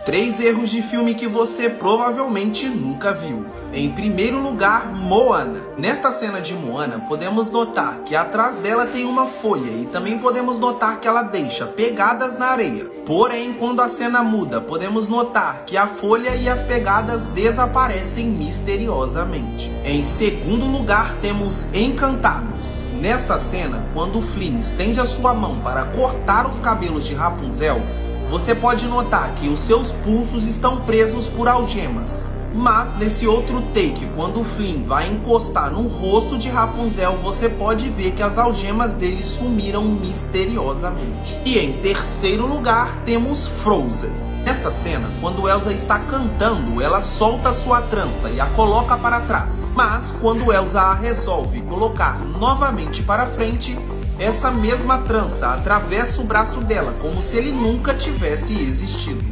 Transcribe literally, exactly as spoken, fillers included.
Três erros de filme que você provavelmente nunca viu. Em primeiro lugar, Moana. Nesta cena de Moana, podemos notar que atrás dela tem uma folha e também podemos notar que ela deixa pegadas na areia. Porém, quando a cena muda, podemos notar que a folha e as pegadas desaparecem misteriosamente. Em segundo lugar, temos Encantados. Nesta cena, quando Flynn estende a sua mão para cortar os cabelos de Rapunzel, você pode notar que os seus pulsos estão presos por algemas. Mas nesse outro take, quando Flynn vai encostar no rosto de Rapunzel, você pode ver que as algemas dele sumiram misteriosamente. E em terceiro lugar, temos Frozen. Nesta cena, quando Elsa está cantando, ela solta sua trança e a coloca para trás. Mas quando Elsa a resolve colocar novamente para frente, essa mesma trança atravessa o braço dela, como se ele nunca tivesse existido.